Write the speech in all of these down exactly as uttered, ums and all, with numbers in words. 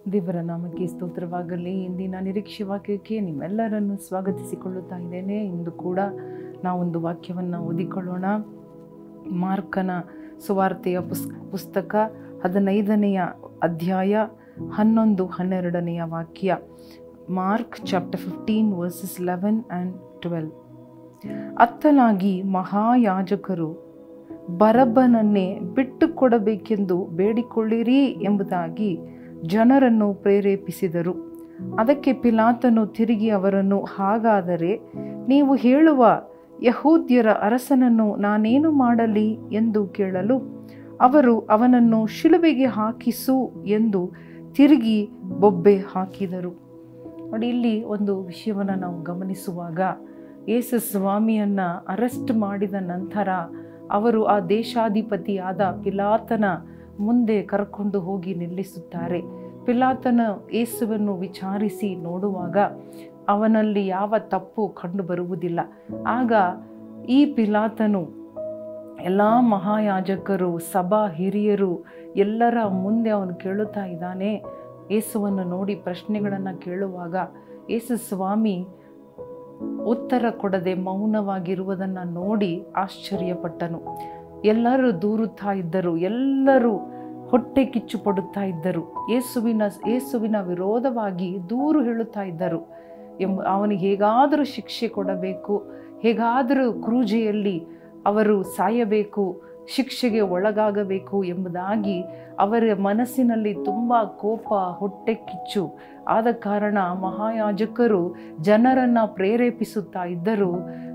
ದೇವರ ನಾಮಕ್ಕೆ ಸ್ತೋತ್ರವಾಗಲಿ. ಇಂದಿನ ನಿರೀಕ್ಷೆ ವಾಕ್ಯಕ್ಕೆ ನಿಮ್ಮೆಲ್ಲರನ್ನು ಸ್ವಾಗತಿಸಿಕೊಳ್ಳುತ್ತಾ ಇದ್ದೇನೆ. ಇಂದು ಕೂಡ ನಾವೊಂದು ವಾಕ್ಯವನ್ನು ಓದಿಕೊಳ್ಳೋಣ. ಮಾರ್ಕನ ಸುವಾರ್ತೆಯ ಪುಸ್ ಪುಸ್ತಕ ಹದಿನೈದನೆಯ ಅಧ್ಯಾಯ ಹನ್ನೊಂದು ಹನ್ನೆರಡನೆಯ ವಾಕ್ಯ. Mark chapter fifteen verses eleven and twelve. ಅತ್ತಲಾಗಿ ಮಹಾಯಾಜಕರು ಬರಬ್ಬನನ್ನೇ ಬಿಟ್ಟು ಕೊಡಬೇಕೆಂದು ಬೇಡಿಕೊಳ್ಳಿರಿ ಎಂಬುದಾಗಿ ಜನರನ್ನು ಪ್ರೇರೇಪಿಸಿದರು. ಅದಕ್ಕೆ ಪಿಲಾತನು ತಿರುಗಿ ಅವರನ್ನು, ಹಾಗಾದರೆ ನೀವು ಹೇಳುವ ಯಹೂದ್ಯರ ಅರಸನನ್ನು ನಾನೇನು ಮಾಡಲಿ ಎಂದು ಕೇಳಲು, ಅವರು ಅವನನ್ನು ಶಿಲುಬೆಗೆ ಹಾಕಿಸು ಎಂದು ತಿರುಗಿ ಬೊಬ್ಬೆ ಹಾಕಿದರು. ನೋಡಿ, ಇಲ್ಲಿ ಒಂದು ವಿಷಯವನ್ನು ನಾವು ಗಮನಿಸುವಾಗ, ಯೇಸು ಸ್ವಾಮಿಯನ್ನು ಅರೆಸ್ಟ್ ಮಾಡಿದ ನಂತರ ಅವರು ಆ ದೇಶಾಧಿಪತಿಯಾದ ಪಿಲಾತನ ಮುಂದೆ ಕರ್ಕೊಂಡು ಹೋಗಿ ನಿಲ್ಲಿಸುತ್ತಾರೆ. ಪಿಲಾತನ ಯೇಸುವನ್ನು ವಿಚಾರಿಸಿ ನೋಡುವಾಗ ಅವನಲ್ಲಿ ಯಾವ ತಪ್ಪು ಕಂಡು ಬರುವುದಿಲ್ಲ. ಆಗ ಈ ಪಿಲಾತನು ಎಲ್ಲ ಮಹಾಯಾಜಕರು, ಸಭಾ ಹಿರಿಯರು ಎಲ್ಲರ ಮುಂದೆ ಅವನು ಕೇಳುತ್ತಾ ಇದ್ದಾನೆ. ಯೇಸುವನ್ನು ನೋಡಿ ಪ್ರಶ್ನೆಗಳನ್ನು ಕೇಳುವಾಗ ಯೇಸು ಸ್ವಾಮಿ ಉತ್ತರ ಕೊಡದೆ ಮೌನವಾಗಿರುವುದನ್ನು ನೋಡಿ ಆಶ್ಚರ್ಯಪಟ್ಟನು. ಎಲ್ಲರೂ ದೂರುತ್ತಾ ಇದ್ದರು, ಎಲ್ಲರೂ ಹೊಟ್ಟೆ ಕಿಚ್ಚು ಪಡುತ್ತಾ ಇದ್ದರು, ಯೇಸುವಿನ ಯೇಸುವಿನ ವಿರೋಧವಾಗಿ ದೂರು ಹೇಳುತ್ತಾ ಇದ್ದರು. ಎಂಬ ಅವನಿಗೆ ಹೇಗಾದರೂ ಶಿಕ್ಷೆ ಕೊಡಬೇಕು, ಹೇಗಾದರೂ ಕ್ರೂಜೆಯಲ್ಲಿ ಅವರು ಸಾಯಬೇಕು, ಶಿಕ್ಷೆಗೆ ಒಳಗಾಗಬೇಕು ಎಂಬುದಾಗಿ ಅವರ ಮನಸ್ಸಿನಲ್ಲಿ ತುಂಬ ಕೋಪ, ಹೊಟ್ಟೆ ಕಿಚ್ಚು ಆದ ಕಾರಣ ಮಹಾಯಾಜಕರು ಜನರನ್ನು ಪ್ರೇರೇಪಿಸುತ್ತಾ ಇದ್ದರು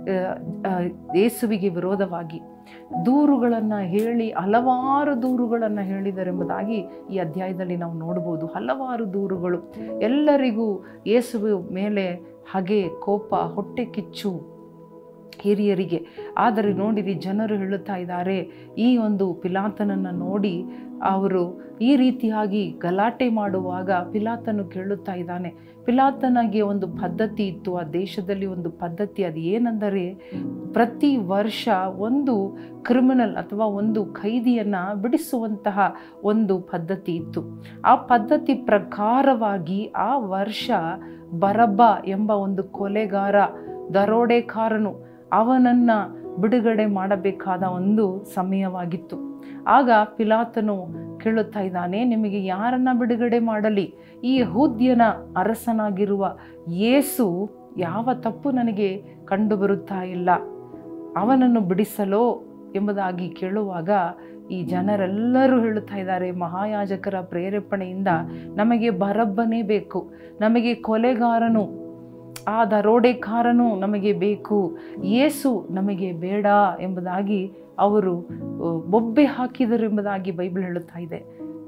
ಯೇಸುವಿಗೆ ವಿರೋಧವಾಗಿ. ದೂರುಗಳನ್ನು ಹೇಳಿ ಹಲವಾರು ದೂರುಗಳನ್ನು ಹೇಳಿದರೆಂಬುದಾಗಿ ಈ ಅಧ್ಯಾಯದಲ್ಲಿ ನಾವು ನೋಡ್ಬೋದು. ಹಲವಾರು ದೂರುಗಳು, ಎಲ್ಲರಿಗೂ ಯೇಸುವ ಮೇಲೆ ಹಾಗೆ ಕೋಪ, ಹೊಟ್ಟೆ ಕಿಚ್ಚು ಹಿರಿಯರಿಗೆ. ಆದರೆ ನೋಡಿರಿ, ಜನರು ಹೇಳುತ್ತಾ ಇದ್ದಾರೆ, ಈ ಒಂದು ಪಿಲಾತನನ್ನು ನೋಡಿ ಅವರು ಈ ರೀತಿಯಾಗಿ ಗಲಾಟೆ ಮಾಡುವಾಗ ಪಿಲಾತನು ಕೇಳುತ್ತಾ ಇದ್ದಾನೆ. ಪಿಲಾತನಿಗೆ ಒಂದು ಪದ್ಧತಿ ಇತ್ತು, ಆ ದೇಶದಲ್ಲಿ ಒಂದು ಪದ್ಧತಿ. ಅದು ಏನೆಂದರೆ, ಪ್ರತಿ ವರ್ಷ ಒಂದು ಕ್ರಿಮಿನಲ್ ಅಥವಾ ಒಂದು ಖೈದಿಯನ್ನು ಬಿಡಿಸುವಂತಹ ಒಂದು ಪದ್ಧತಿ ಇತ್ತು. ಆ ಪದ್ಧತಿ ಪ್ರಕಾರವಾಗಿ ಆ ವರ್ಷ ಬರಬ್ಬ ಎಂಬ ಒಂದು ಕೊಲೆಗಾರ, ದರೋಡೆಕಾರನು, ಅವನನ್ನು ಬಿಡುಗಡೆ ಮಾಡಬೇಕಾದ ಒಂದು ಸಮಯವಾಗಿತ್ತು. ಆಗ ಪಿಲಾತನು ಕೇಳುತ್ತಾ ಇದ್ದಾನೆ, ನಿಮಗೆ ಯಾರನ್ನ ಬಿಡುಗಡೆ ಮಾಡಲಿ? ಈ ಯಹೂದ್ಯನ ಅರಸನಾಗಿರುವ ಯೇಸು ಯಾವ ತಪ್ಪು ನನಗೆ ಕಂಡು ಬರುತ್ತಾ ಇಲ್ಲ, ಅವನನ್ನು ಬಿಡಿಸಲೋ ಎಂಬುದಾಗಿ ಕೇಳುವಾಗ ಈ ಜನರೆಲ್ಲರೂ ಹೇಳುತ್ತಾ ಇದ್ದಾರೆ, ಮಹಾಯಾಜಕರ ಪ್ರೇರೇಪಣೆಯಿಂದ ನಮಗೆ ಬರಬ್ಬನೇ ಬೇಕು, ನಮಗೆ ಕೊಲೆಗಾರನು, ಆ ದರೋಡೆಕಾರನು ನಮಗೆ ಬೇಕು, ಯೇಸು ನಮಗೆ ಬೇಡ ಎಂಬುದಾಗಿ ಅವರು ಬೊಬ್ಬೆ ಹಾಕಿದರು ಎಂಬುದಾಗಿ ಬೈಬಲ್ ಹೇಳುತ್ತಾ ಇದೆ.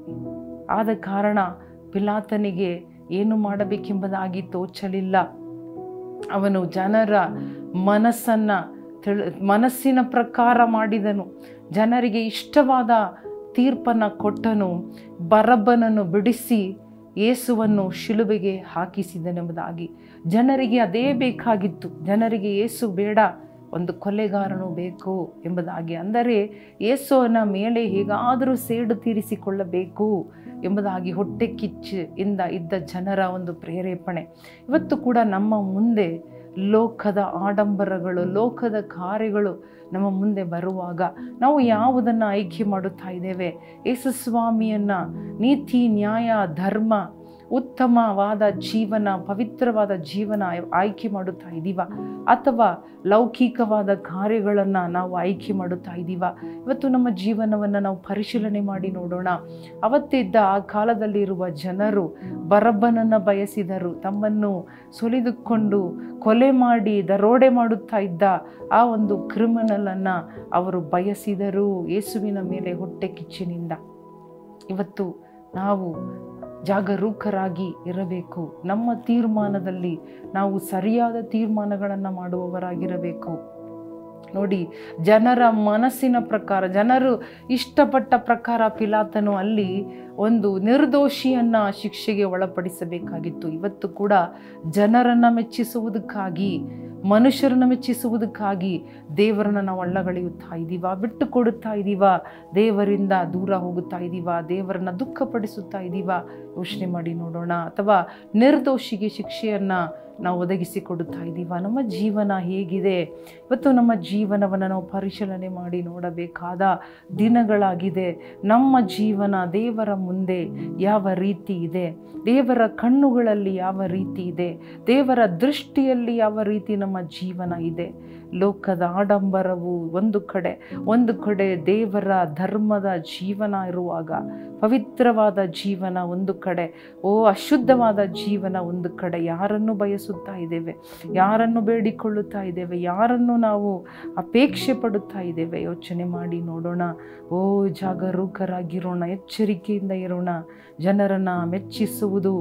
ಆದ ಕಾರಣ ಪಿಲಾತನಿಗೆ ಏನು ಮಾಡಬೇಕೆಂಬುದಾಗಿ ತೋಚಲಿಲ್ಲ. ಅವನು ಜನರ ಮನಸ್ಸನ್ನು ತಿಳಿ ಮನಸ್ಸಿನ ಪ್ರಕಾರ ಮಾಡಿದನು, ಜನರಿಗೆ ಇಷ್ಟವಾದ ತೀರ್ಪನ್ನು ಕೊಟ್ಟನು, ಬರಬ್ಬನನ್ನು ಬಿಡಿಸಿ ಯೇಸುವನ್ನು ಶಿಲುಬೆಗೆ ಹಾಕಿಸಿದನೆಂಬುದಾಗಿ. ಜನರಿಗೆ ಅದೇ ಬೇಕಾಗಿತ್ತು. ಜನರಿಗೆ ಯೇಸು ಬೇಡ, ಒಂದು ಕೊಲೆಗಾರನು ಬೇಕು ಎಂಬುದಾಗಿ. ಅಂದರೆ ಯೇಸುವಿನ ಮೇಲೆ ಹೇಗಾದರೂ ಸೇಡು ತೀರಿಸಿಕೊಳ್ಳಬೇಕು ಎಂಬುದಾಗಿ ಹೊಟ್ಟೆ ಕಿಚ್ಚು ಇಂದ ಇದ್ದ ಜನರ ಒಂದು ಪ್ರೇರೇಪಣೆ. ಇವತ್ತು ಕೂಡ ನಮ್ಮ ಮುಂದೆ ಲೋಕದ ಆಡಂಬರಗಳು, ಲೋಕದ ಕಾರ್ಯಗಳು ನಮ್ಮ ಮುಂದೆ ಬರುವಾಗ ನಾವು ಯಾವುದನ್ನು ಆಯ್ಕೆ ಮಾಡುತ್ತಾ ಇದ್ದೇವೆ? ಯೇಸು ಸ್ವಾಮಿಯನ್ನು, ನೀತಿ, ನ್ಯಾಯ, ಧರ್ಮ, ಉತ್ತಮವಾದ ಜೀವನ, ಪವಿತ್ರವಾದ ಜೀವನ ಆಯ್ಕೆ ಮಾಡುತ್ತಾ ಇದ್ದೀವ, ಅಥವಾ ಲೌಕಿಕವಾದ ಕಾರ್ಯಗಳನ್ನು ನಾವು ಆಯ್ಕೆ ಮಾಡುತ್ತಾ ಇದ್ದೀವ? ಇವತ್ತು ನಮ್ಮ ಜೀವನವನ್ನು ನಾವು ಪರಿಶೀಲನೆ ಮಾಡಿ ನೋಡೋಣ. ಅವತ್ತಿದ್ದ ಆ ಕಾಲದಲ್ಲಿರುವ ಜನರು ಬರಬ್ಬನನ್ನು ಬಯಸಿದರು. ತಮ್ಮನ್ನು ಸುಲಿದುಕೊಂಡು ಕೊಲೆ ಮಾಡಿ ದರೋಡೆ ಮಾಡುತ್ತಾ ಇದ್ದ ಆ ಒಂದು ಕ್ರಿಮಿನಲನ್ನು ಅವರು ಬಯಸಿದರು, ಯೇಸುವಿನ ಮೇಲೆ ಹೊಟ್ಟೆ ಕಿಚ್ಚಿನಿಂದ. ಇವತ್ತು ನಾವು ಜಾಗರೂಕರಾಗಿ ಇರಬೇಕು. ನಮ್ಮ ತೀರ್ಮಾನದಲ್ಲಿ ನಾವು ಸರಿಯಾದ ತೀರ್ಮಾನಗಳನ್ನು ಮಾಡುವವರಾಗಿರಬೇಕು. ನೋಡಿ, ಜನರ ಮನಸ್ಸಿನ ಪ್ರಕಾರ, ಜನರು ಇಷ್ಟಪಟ್ಟ ಪ್ರಕಾರ ಪಿಲಾತನು ಅಲ್ಲಿ ಒಂದು ನಿರ್ದೋಷಿಯನ್ನು ಶಿಕ್ಷೆಗೆ ಒಳಪಡಿಸಬೇಕಾಗಿತ್ತು. ಇವತ್ತು ಕೂಡ ಜನರನ್ನು ಮೆಚ್ಚಿಸುವುದಕ್ಕಾಗಿ ಮನುಷ್ಯರನ್ನು ಮೆಚ್ಚಿಸುವುದಕ್ಕಾಗಿ ದೇವರನ್ನು ನಾವು ಅಳ್ಳಗಳೆಯುತ್ತಾ ಇದ್ದೀವ, ಬಿಟ್ಟು ಕೊಡುತ್ತಾ ಇದ್ದೀವ, ದೇವರಿಂದ ದೂರ ಹೋಗುತ್ತಾ ಇದ್ದೀವ, ದೇವರನ್ನು ದುಃಖಪಡಿಸುತ್ತಾ ಇದ್ದೀವ? ಯೋಚನೆ ಮಾಡಿ ನೋಡೋಣ. ಅಥವಾ ನಿರ್ದೋಷಿಗೆ ಶಿಕ್ಷೆಯನ್ನು ನಾವು ಒದಗಿಸಿಕೊಡುತ್ತಾ ಇದ್ದೀವ? ನಮ್ಮ ಜೀವನ ಹೇಗಿದೆ? ಇವತ್ತು ನಮ್ಮ ಜೀವನವನ್ನು ನಾವು ಪರಿಶೀಲನೆ ಮಾಡಿ ನೋಡಬೇಕಾದ ದಿನಗಳಾಗಿದೆ. ನಮ್ಮ ಜೀವನ ದೇವರ ಮುಂದೆ ಯಾವ ರೀತಿ ಇದೆ? ದೇವರ ಕಣ್ಣುಗಳಲ್ಲಿ ಯಾವ ರೀತಿ ಇದೆ? ದೇವರ ದೃಷ್ಟಿಯಲ್ಲಿ ಯಾವ ರೀತಿ ನಮ್ಮ ಜೀವನ ಇದೆ? ಲೋಕದ ಆಡಂಬರವು ಒಂದು ಕಡೆ, ಒಂದು ಕಡೆ ದೇವರ ಧರ್ಮದ ಜೀವನ ಇರುವಾಗ, ಪವಿತ್ರವಾದ ಜೀವನ ಒಂದು ಕಡೆ, ಓ ಅಶುದ್ಧವಾದ ಜೀವನ ಒಂದು ಕಡೆ. ಯಾರನ್ನು ಬಯಸುತ್ತಾ ಇದ್ದೇವೆ? ಯಾರನ್ನು ಬೇಡಿಕೊಳ್ಳುತ್ತಾ ಇದ್ದೇವೆ? ಯಾರನ್ನು ನಾವು ಅಪೇಕ್ಷೆ ಪಡುತ್ತಾ ಇದ್ದೇವೆ? ಯೋಚನೆ ಮಾಡಿ ನೋಡೋಣ. ಓ ಜಾಗರೂಕರಾಗಿರೋಣ, ಎಚ್ಚರಿಕೆಯಿಂದ ಇರೋಣ. ಜನರನ್ನು ಮೆಚ್ಚಿಸುವುದು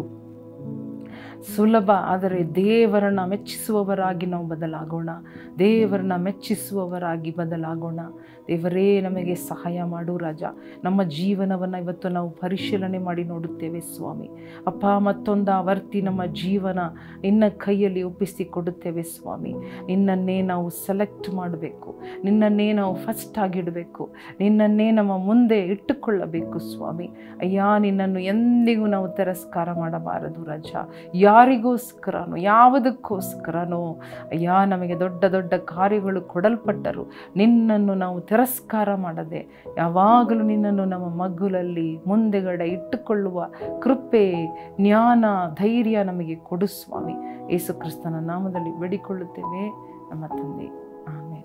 ಸುಲಭ, ಆದರೆ ದೇವರನ್ನು ಮೆಚ್ಚಿಸುವವರಾಗಿ ನಾವು ಬದಲಾಗೋಣ. ದೇವರನ್ನ ಮೆಚ್ಚಿಸುವವರಾಗಿ ಬದಲಾಗೋಣ. ದೇವರೇ ನಮಗೆ ಸಹಾಯ ಮಾಡು ರಾಜ. ನಮ್ಮ ಜೀವನವನ್ನು ಇವತ್ತು ನಾವು ಪರಿಶೀಲನೆ ಮಾಡಿ ನೋಡುತ್ತೇವೆ ಸ್ವಾಮಿ. ಅಪ್ಪ, ಮತ್ತೊಂದು ಆವರ್ತಿ ನಮ್ಮ ಜೀವನ ನಿನ್ನ ಕೈಯಲ್ಲಿ ಒಪ್ಪಿಸಿ ಕೊಡುತ್ತೇವೆ ಸ್ವಾಮಿ. ನಿನ್ನನ್ನೇ ನಾವು ಸೆಲೆಕ್ಟ್ ಮಾಡಬೇಕು, ನಿನ್ನನ್ನೇ ನಾವು ಫಸ್ಟ್ ಆಗಿಡಬೇಕು, ನಿನ್ನನ್ನೇ ನಮ್ಮ ಮುಂದೆ ಇಟ್ಟುಕೊಳ್ಳಬೇಕು ಸ್ವಾಮಿ. ಅಯ್ಯ, ನಿನ್ನನ್ನು ಎಂದಿಗೂ ನಾವು ತಿರಸ್ಕಾರ ಮಾಡಬಾರದು ರಾಜ. ಯಾರಿಗೋಸ್ಕರನೋ, ಯಾವುದಕ್ಕೋಸ್ಕರನೋ ಅಯ್ಯ ನಮಗೆ ದೊಡ್ಡ ದೊಡ್ಡ ಕಾರ್ಯಗಳು ಕೊಡಲ್ಪಟ್ಟರು, ನಿನ್ನನ್ನು ನಾವು ತಿರಸ್ಕಾರ ಮಾಡದೆ ಯಾವಾಗಲೂ ನಿನ್ನನ್ನು ನಮ್ಮ ಮಗ್ಗುಲಲ್ಲಿ ಮುಂದೆಗಡೆ ಇಟ್ಟುಕೊಳ್ಳುವ ಕೃಪೆ, ಜ್ಞಾನ, ಧೈರ್ಯ ನಮಗೆ ಕೊಡು ಸ್ವಾಮಿ. ಯೇಸು ಕ್ರಿಸ್ತನ ನಾಮದಲ್ಲಿ ಬೇಡಿಕೊಳ್ಳುತ್ತೇವೆ ನಮ್ಮ ತಂದೆ, ಆಮೆನ್.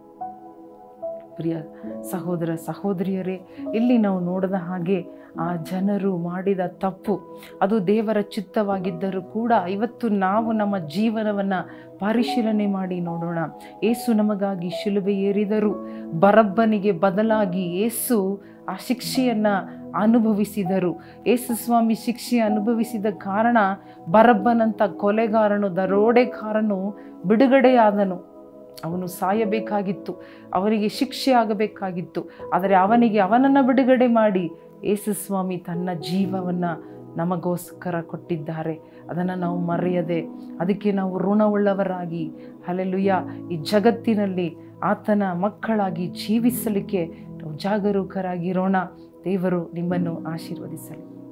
ಪ್ರಿಯ ಸಹೋದರ ಸಹೋದರಿಯರೇ, ಇಲ್ಲಿ ನಾವು ನೋಡಿದ ಹಾಗೆ ಆ ಜನರು ಮಾಡಿದ ತಪ್ಪು ಅದು ದೇವರ ಚಿತ್ತವಾಗಿದ್ದರೂ ಕೂಡ ಇವತ್ತು ನಾವು ನಮ್ಮ ಜೀವನವನ್ನು ಪರಿಶೀಲನೆ ಮಾಡಿ ನೋಡೋಣ. ಏಸು ನಮಗಾಗಿ ಶಿಲುಬೆ ಏರಿದರು. ಬರಬ್ಬನಿಗೆ ಬದಲಾಗಿ ಏಸು ಆ ಶಿಕ್ಷೆಯನ್ನು ಅನುಭವಿಸಿದರು. ಏಸು ಸ್ವಾಮಿ ಶಿಕ್ಷೆ ಅನುಭವಿಸಿದ ಕಾರಣ ಬರಬ್ಬನಂಥ ಕೊಲೆಗಾರನು, ದರೋಡೆಕಾರನು ಬಿಡುಗಡೆಯಾದನು. ಅವನು ಸಾಯಬೇಕಾಗಿತ್ತು, ಅವನಿಗೆ ಶಿಕ್ಷೆ ಆಗಬೇಕಾಗಿತ್ತು. ಆದರೆ ಅವನಿಗೆ ಅವನನ್ನು ಬಿಡುಗಡೆ ಮಾಡಿ ಯೇಸು ಸ್ವಾಮಿ ತನ್ನ ಜೀವವನ್ನು ನಮಗೋಸ್ಕರ ಕೊಟ್ಟಿದ್ದಾರೆ. ಅದನ್ನು ನಾವು ಮರೆಯದೆ, ಅದಕ್ಕೆ ನಾವು ಋಣವುಳ್ಳವರಾಗಿ ಹಲ್ಲೆಲೂಯಾ ಈ ಜಗತ್ತಿನಲ್ಲಿ ಆತನ ಮಕ್ಕಳಾಗಿ ಜೀವಿಸಲಿಕ್ಕೆ ನಾವು ಜಾಗರೂಕರಾಗಿರೋಣ. ದೇವರು ನಿಮ್ಮನ್ನು ಆಶೀರ್ವದಿಸಲಿ.